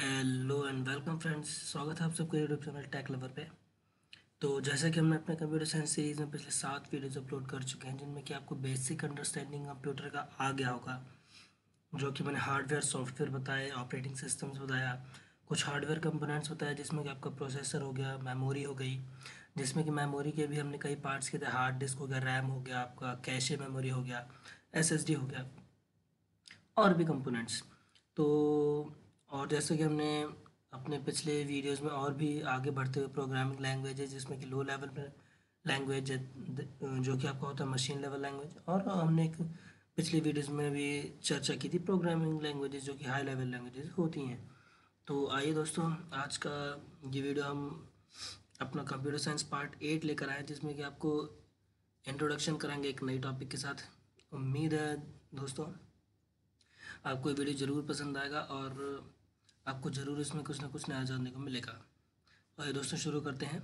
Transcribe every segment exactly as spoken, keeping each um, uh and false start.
Hello and welcome friends. स्वागत है आप सबका यूट्यूब चैनल टेक लवर पे। तो जैसा कि हमने अपने कंप्यूटर साइंस सीरीज़ में पिछले सात वीडियोज अपलोड कर चुके हैं, जिनमें कि आपको बेसिक अंडरस्टैंडिंग कंप्यूटर का आ गया होगा, जो कि मैंने हार्डवेयर सॉफ्टवेयर बताए, ऑपरेटिंग सिस्टम्स बताया, कुछ हार्डवेयर कंपोनेंट्स बताया, जिसमें कि आपका प्रोसेसर हो गया, मेमोरी हो गई, जिसमें कि मेमोरी के भी हमने कई पार्ट्स किए थे। हार्ड डिस्क हो गया, रैम हो गया, आपका कैशे मेमोरी हो गया, एसएसडी हो गया, और भी कंपोनेंट्स। तो और जैसे कि हमने अपने पिछले वीडियोस में और भी आगे बढ़ते हुए प्रोग्रामिंग लैंग्वेजेस, जिसमें कि लो लेवल पर लैंग्वेज जो कि आपका होता है मशीन लेवल लैंग्वेज, और हमने एक पिछली वीडियोस में भी चर्चा की थी प्रोग्रामिंग लैंग्वेजेस जो कि हाई लेवल लैंग्वेजेस होती हैं। तो आइए दोस्तों, आज का ये वीडियो हम अपना कंप्यूटर साइंस पार्ट एट लेकर आए, जिसमें कि आपको इंट्रोडक्शन कराएंगे एक नई टॉपिक के साथ। उम्मीद है दोस्तों आपको ये वीडियो ज़रूर पसंद आएगा और आपको ज़रूर इसमें कुछ ना कुछ नया जानने को मिलेगा। तो आइए दोस्तों शुरू करते हैं।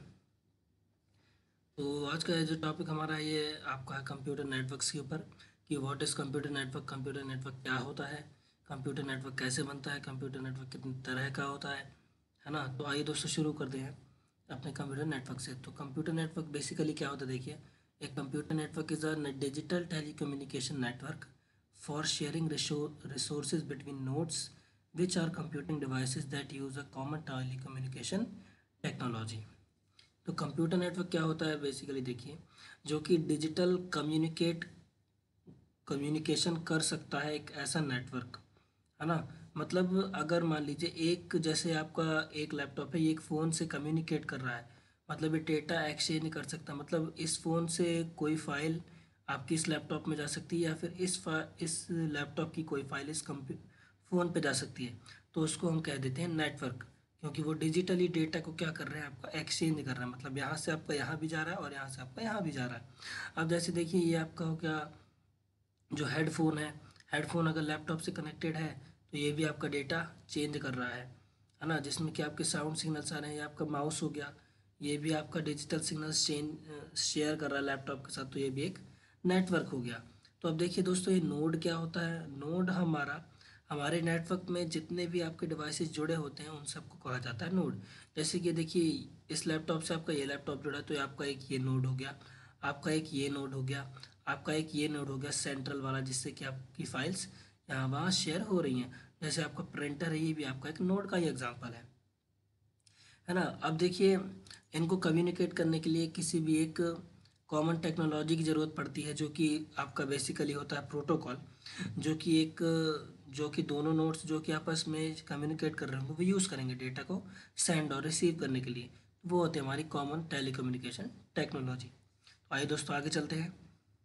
तो आज का जो टॉपिक हमारा है ये आपका है कंप्यूटर नेटवर्क्स के ऊपर, कि what is computer network, computer network क्या होता है, कंप्यूटर नेटवर्क कैसे बनता है, कंप्यूटर नेटवर्क कितनी तरह का होता है है ना। तो आइए दोस्तों शुरू करते हैं अपने कंप्यूटर नेटवर्क से। तो कंप्यूटर नेटवर्क बेसिकली क्या होता है, देखिए, एक computer network is a digital telecommunication network for sharing resou- resources between nodes, which are computing devices that use a common telecommunication technology। तो कंप्यूटर नेटवर्क क्या होता है बेसिकली, देखिए, जो कि डिजिटल कम्युनिकेट कम्युनिकेशन कर सकता है, एक ऐसा नेटवर्क है ना। मतलब अगर मान लीजिए एक, जैसे आपका एक लैपटॉप है, ये एक फ़ोन से कम्युनिकेट कर रहा है, मतलब ये डेटा एक्सचेंज कर सकता है। मतलब इस फ़ोन से कोई फाइल आपकी इस लैपटॉप में जा सकती है, या फिर इस फा इस लैपटॉप की कोई फाइल इस कंप्यू फ़ोन पे जा सकती है। तो उसको हम कह देते हैं नेटवर्क, क्योंकि वो डिजिटली डेटा को क्या कर रहे हैं, आपका एक्सचेंज कर रहा है। मतलब यहाँ से आपका यहाँ भी जा रहा है और यहाँ से आपका यहाँ भी जा रहा है। अब जैसे देखिए, ये आपका हो गया जो हेडफोन है, हेडफोन अगर लैपटॉप से कनेक्टेड है तो ये भी आपका डेटा चेंज कर रहा है है ना, जिसमें कि आपके साउंड सिग्नल्स आ रहे हैं। ये आपका माउस हो गया, ये भी आपका डिजिटल सिग्नल्स चेंज शेयर कर रहा है लैपटॉप के साथ, तो ये भी एक नेटवर्क हो गया। तो अब देखिए दोस्तों, ये नोड क्या होता है। नोड हमारा हमारे नेटवर्क में जितने भी आपके डिवाइसेस जुड़े होते हैं उन सबको कहा जाता है नोड। जैसे कि देखिए, इस लैपटॉप से आपका ये लैपटॉप जुड़ा है, तो ये आपका एक ये नोड हो गया, आपका एक ये नोड हो गया, आपका एक ये नोड हो गया सेंट्रल वाला, जिससे कि आपकी फाइल्स यहाँ वहाँ शेयर हो रही हैं। जैसे आपका प्रिंटर है, ये भी आपका एक नोड का ही एग्जांपल है है ना। अब देखिए, इनको कम्युनिकेट करने के लिए किसी भी एक कॉमन टेक्नोलॉजी की ज़रूरत पड़ती है, जो कि आपका बेसिकली होता है प्रोटोकॉल, जो कि एक जो कि दोनों नोड्स जो कि आपस में कम्युनिकेट कर रहे होंगे वो यूज़ करेंगे डेटा को सेंड और रिसीव करने के लिए। वो होते हैं हमारी कॉमन टेलीकम्युनिकेशन टेक्नोलॉजी। तो आइए दोस्तों आगे चलते हैं।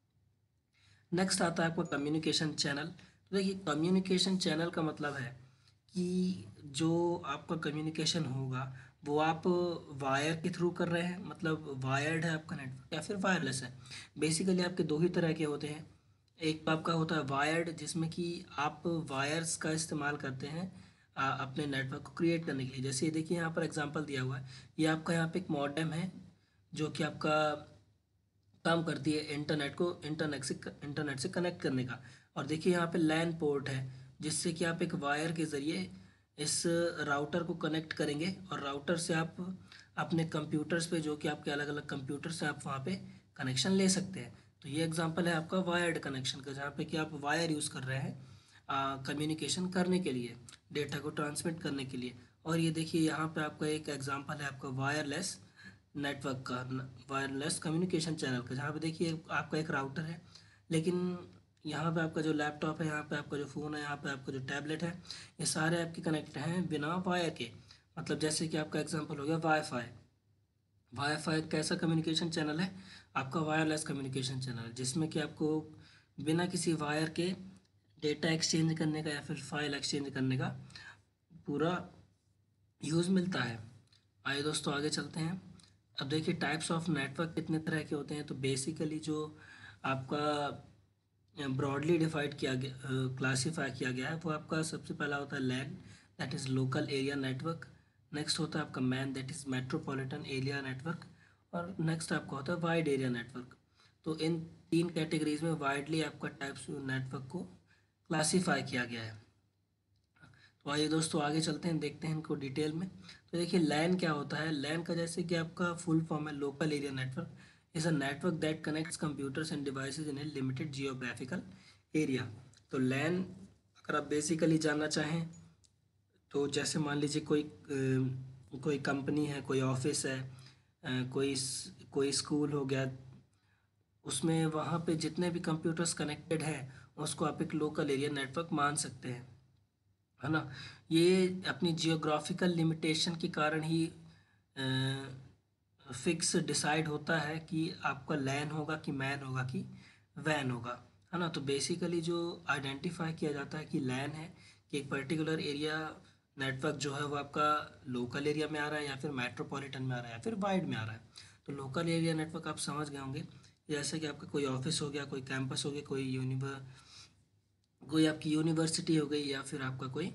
नेक्स्ट आता है आपका कम्युनिकेशन चैनल। तो देखिए, कम्युनिकेशन चैनल का मतलब है कि जो आपका कम्युनिकेशन होगा वो आप वायर के थ्रू कर रहे हैं, मतलब वायर्ड है आपका नेटवर्क, या फिर वायरलेस है। बेसिकली आपके दो ही तरह के होते हैं। एक तो आपका होता है वायर्ड, जिसमें कि आप वायर्स का इस्तेमाल करते हैं आ, अपने नेटवर्क को क्रिएट करने के लिए। जैसे ये देखिए, यहाँ पर एग्जांपल दिया हुआ है, ये आपका यहाँ पे एक मॉडेम है, जो कि आपका काम करती है इंटरनेट को इंटरनेट से इंटरनेट से कनेक्ट करने का। और देखिए, यहाँ पे लैन पोर्ट है, जिससे कि आप एक वायर के ज़रिए इस राउटर को कनेक्ट करेंगे, और राउटर से आप अपने कंप्यूटर्स पे, जो कि आपके अलग अलग कंप्यूटर्स हैं, आप वहाँ पे कनेक्शन ले सकते हैं। तो ये एग्जांपल है आपका वायर्ड कनेक्शन का, जहाँ पे कि आप वायर यूज़ कर रहे हैं कम्युनिकेशन करने के लिए, डेटा को ट्रांसमिट करने के लिए। और ये देखिए, यहाँ पे आपका एक एग्जांपल है आपका वायरलेस नेटवर्क का, वायरलेस कम्युनिकेशन चैनल का, जहाँ पे देखिए आपका एक राउटर है, लेकिन यहाँ पे आपका जो लैपटॉप है, यहाँ पे आपका जो फ़ोन है, यहाँ पे आपका जो टैबलेट है, ये सारे आपके कनेक्ट हैं बिना वायर के। मतलब जैसे कि आपका एग्जांपल हो गया वाईफाई। वाईफाई कैसा कम्युनिकेशन चैनल है, आपका वायरलेस कम्युनिकेशन चैनल है, जिसमें कि आपको बिना किसी वायर के डेटा एक्सचेंज करने का या फिर फाइल एक्सचेंज करने का पूरा यूज़ मिलता है। आइए दोस्तों आगे चलते हैं। अब देखिए, टाइप्स ऑफ नेटवर्क कितने तरह के होते हैं। तो बेसिकली जो आपका ब्रॉडली डिफाइड किया गया, क्लासीफाई किया गया है, वो आपका सबसे पहला होता है LAN, that is local area network. Next होता है आपका MAN, that is metropolitan area network. और नेक्स्ट आपका होता है वाइड एरिया नेटवर्क। तो इन तीन कैटेगरीज में वाइडली आपका टाइप्स नेटवर्क को क्लासीफाई किया गया है। तो आइए दोस्तों आगे चलते हैं, देखते हैं इनको डिटेल में। तो देखिए लैन क्या होता है। लैन का जैसे कि आपका फुल फॉर्म है local area network, is a network that connects computers and devices in a limited geographical area. तो लैन अगर आप बेसिकली जानना चाहें तो जैसे मान लीजिए कोई अ, कोई कंपनी है, कोई ऑफिस है, अ, कोई स- कोई स्कूल हो गया, उसमें वहाँ पे जितने भी कंप्यूटर्स कनेक्टेड हैं उसको आप एक लोकल एरिया नेटवर्क मान सकते हैं, है ना। ये अपनी जियोग्राफिकल लिमिटेशन के कारण ही फिक्स डिसाइड होता है कि आपका लैन होगा कि मैन होगा कि वैन होगा, है ना। तो बेसिकली जो आइडेंटिफाई किया जाता है कि लैन है कि एक पर्टिकुलर एरिया नेटवर्क जो है वो आपका लोकल एरिया में आ रहा है या फिर मेट्रोपॉलिटन में आ रहा है या फिर वाइड में आ रहा है। तो लोकल एरिया नेटवर्क आप समझ गए होंगे, जैसे कि आपका कोई ऑफिस हो गया, कोई कैंपस हो गया, कोई यूनिवर कोई आपकी यूनिवर्सिटी हो गई, या फिर आपका कोई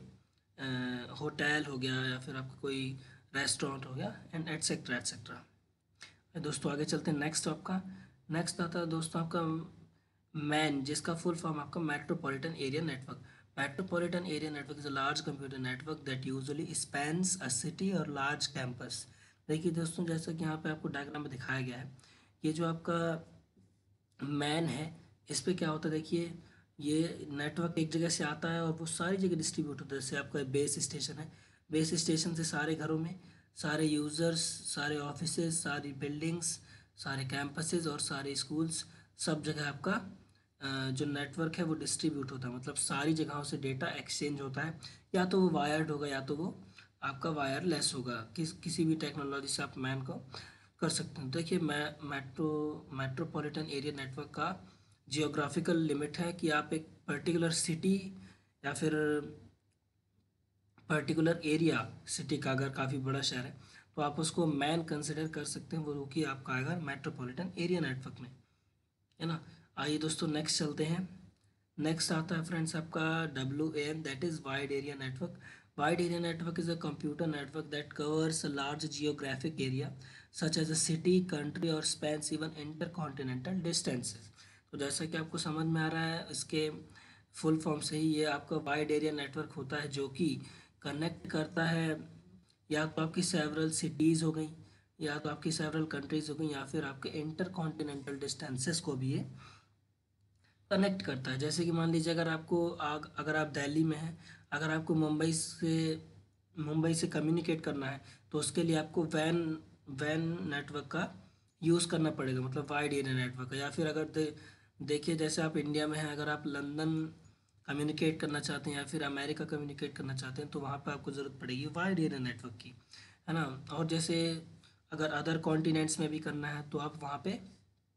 होटल हो गया, या फिर आपका कोई रेस्टोरेंट हो गया, एंड एटसेट्रा एटसेट्रा। दोस्तों आगे चलते हैं नेक्स्ट आपका। नेक्स्ट आता है दोस्तों आपका मैन, जिसका फुल फॉर्म आपका metropolitan area network. Metropolitan area network is a large computer network that usually spans a city और लार्ज कैंपस। देखिए दोस्तों, जैसा कि यहाँ पे आपको डायग्राम में दिखाया गया है, ये जो आपका मैन है, इस पे क्या होता है देखिए, ये नेटवर्क एक जगह से आता है और वो सारी जगह डिस्ट्रीब्यूट होता है। जैसे आपका बेस स्टेशन है, बेस स्टेशन से सारे घरों में, सारे यूज़र्स, सारे ऑफिसेज, सारी बिल्डिंग्स, सारे कैंपसेस और सारे स्कूल्स, सब जगह आपका अ, जो नेटवर्क है वो डिस्ट्रीब्यूट होता है। मतलब सारी जगहों से डेटा एक्सचेंज होता है, या तो वो वायर्ड होगा या तो वो आपका वायरलेस होगा। किस किसी भी टेक्नोलॉजी से आप मैन को कर सकते हैं। देखिए मै मेट्रो मेट्रोपॉलिटन एरिया नेटवर्क का जियोग्राफिकल लिमिट है कि आप एक पर्टिकुलर सिटी या फिर पर्टिकुलर एरिया, सिटी का अगर काफ़ी बड़ा शहर है तो आप उसको मैन कंसिडर कर सकते हैं, वो रुकी आपका आएगा मेट्रोपॉलिटन एरिया नेटवर्क में, है ना। आइए दोस्तों नेक्स्ट चलते हैं। नेक्स्ट आता है फ्रेंड्स आपका W A N, that is wide area network. Wide area network is a computer network that covers a large geographic area such as a city, country और spans even inter continental distances. तो जैसा कि आपको समझ में आ रहा है, इसके फुल फॉर्म से ही ये आपका वाइड एरिया नेटवर्क होता है, जो कि कनेक्ट करता है या तो आपकी सेवरल सिटीज़ हो गई, या तो आपकी सेवरल कंट्रीज़ हो गई, या फिर आपके इंटर कॉन्टिनेंटल डिस्टेंसेस को भी ये कनेक्ट करता है। जैसे कि मान लीजिए अगर आपको आग अगर आप दिल्ली में हैं, अगर आपको मुंबई से मुंबई से कम्युनिकेट करना है तो उसके लिए आपको वैन वैन नेटवर्क का यूज़ करना पड़ेगा, मतलब वाइड एरिया नेटवर्क का। या फिर अगर दे, देखिए जैसे आप इंडिया में हैं, अगर आप लंदन कम्युनिकेट करना चाहते हैं या फिर अमेरिका कम्युनिकेट करना चाहते हैं तो वहाँ पे आपको ज़रूरत पड़ेगी वाइड एरिया नेटवर्क की, है ना। और जैसे अगर अदर कॉन्टिनेंट्स में भी करना है तो आप वहाँ पे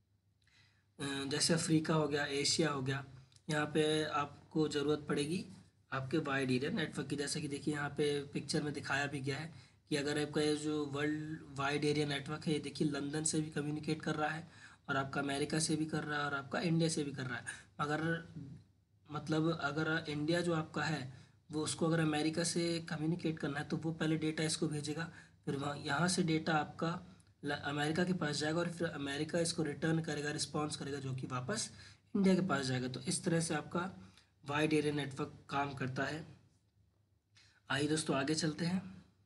अ, जैसे अफ्रीका हो गया, एशिया हो गया, यहाँ पे आपको ज़रूरत पड़ेगी आपके वाइड एरिया नेटवर्क की। जैसे कि देखिए यहाँ पे पिक्चर में दिखाया भी गया है कि अगर आपका ये जो वर्ल्ड वाइड एरिया नेटवर्क है, ये देखिए लंदन से भी कम्युनिकेट कर रहा है, और आपका अमेरिका से भी कर रहा है, और आपका इंडिया से भी कर रहा है। अगर मतलब अगर इंडिया जो आपका है वो उसको अगर अमेरिका से कम्युनिकेट करना है तो वो पहले डेटा इसको भेजेगा, फिर वहाँ यहाँ से डेटा आपका ल- अमेरिका के पास जाएगा, और फिर अमेरिका इसको रिटर्न करेगा, रिस्पॉन्स करेगा, जो कि वापस इंडिया के पास जाएगा। तो इस तरह से आपका वाइड एरिया नेटवर्क काम करता है। आइए दोस्तों आगे चलते हैं।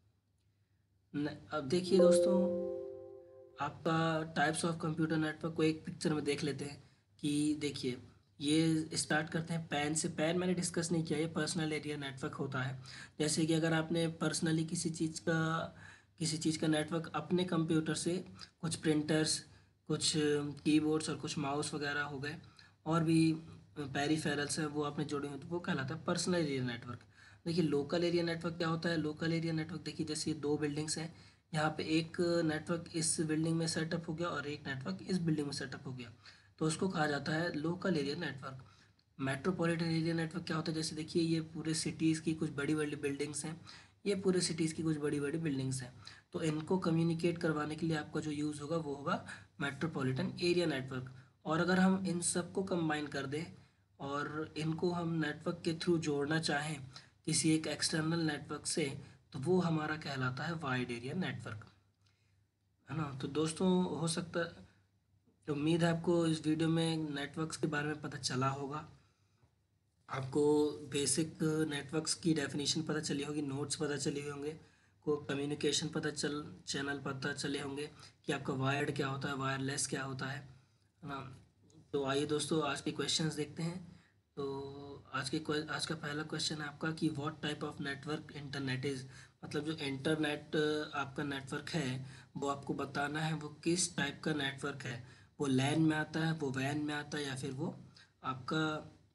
न- अब देखिए दोस्तों, आपका टाइप्स ऑफ कंप्यूटर नेटवर्क को एक पिक्चर में देख लेते हैं। कि देखिए ये स्टार्ट करते हैं पैन से। पैन मैंने डिस्कस नहीं किया, ये पर्सनल एरिया नेटवर्क होता है। जैसे कि अगर आपने पर्सनली किसी चीज़ का किसी चीज़ का नेटवर्क अपने कंप्यूटर से, कुछ प्रिंटर्स, कुछ कीबोर्ड्स और कुछ माउस वगैरह हो गए, और भी पेरिफेरल्स हैं वो आपने जोड़े हुए, तो वो कहलाता है पर्सनल एरिया नेटवर्क। देखिए लोकल एरिया नेटवर्क क्या होता है। लोकल एरिया नेटवर्क देखिए, जैसे ये दो बिल्डिंग्स हैं, यहाँ पे एक नेटवर्क इस बिल्डिंग में सेटअप हो गया और एक नेटवर्क इस बिल्डिंग में सेटअप हो गया, तो उसको कहा जाता है local area network. Metropolitan area network क्या होता है, जैसे देखिए ये पूरे सिटीज़ की कुछ बड़ी बड़ी बिल्डिंग्स हैं, ये पूरे सिटीज़ की कुछ बड़ी बड़ी बिल्डिंग्स हैं, तो इनको कम्युनिकेट करवाने के लिए आपका जो यूज़ होगा वो होगा मेट्रोपॉलिटन एरिया नेटवर्क। और अगर हम इन सबको कंबाइन कर दें और इनको हम नेटवर्क के थ्रू जोड़ना चाहें किसी एक एक्सटर्नल नेटवर्क से, तो वो हमारा कहलाता है वाइड एरिया नेटवर्क, है ना। तो दोस्तों हो सकता उम्मीद है आपको इस वीडियो में नेटवर्क्स के बारे में पता चला होगा। आपको बेसिक नेटवर्क्स की डेफिनेशन पता चली होगी, नोट्स पता चले होंगे, को कम्युनिकेशन पता चल चैनल पता चले होंगे कि आपका वायर्ड क्या होता है, वायरलेस क्या होता है है ना। तो आइए दोस्तों आज के क्वेश्चंस देखते हैं। तो आज के क्वे- आज का पहला क्वेश्चन है आपका कि what type of network internet is, मतलब जो इंटरनेट आपका नेटवर्क है वो आपको बताना है वो किस टाइप का नेटवर्क है। वो लैन में आता है, वो वैन में आता है, या फिर वो आपका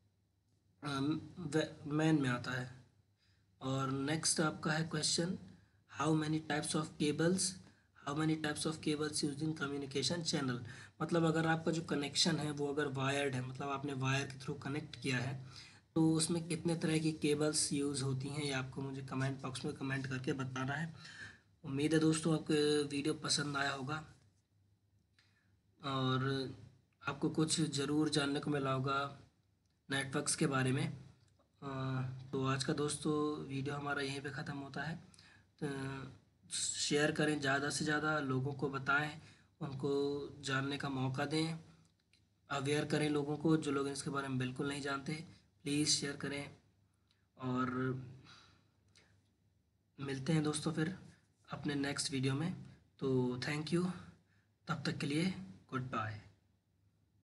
मैन में आता है। और नेक्स्ट आपका है question, how many types of cables how many types of cables use in communication channel. मतलब अगर आपका जो कनेक्शन है वो अगर वायर्ड है, मतलब आपने वायर के थ्रू कनेक्ट किया है, तो उसमें कितने तरह की केबल्स यूज़ होती हैं ये आपको मुझे कमेंट बॉक्स में कमेंट करके बताना है। उम्मीद है दोस्तों आपको वीडियो पसंद आया होगा और आपको कुछ ज़रूर जानने को मिला होगा नेटवर्क्स के बारे में। अ, तो आज का दोस्तों वीडियो हमारा यहीं पे ख़त्म होता है। तो शेयर करें, ज़्यादा से ज़्यादा लोगों को बताएं, उनको जानने का मौका दें, अवेयर करें लोगों को, जो लोग इसके बारे में बिल्कुल नहीं जानते। प्लीज़ शेयर करें और मिलते हैं दोस्तों फिर अपने नेक्स्ट वीडियो में। तो थैंक यू, तब तक के लिए गुड बाय।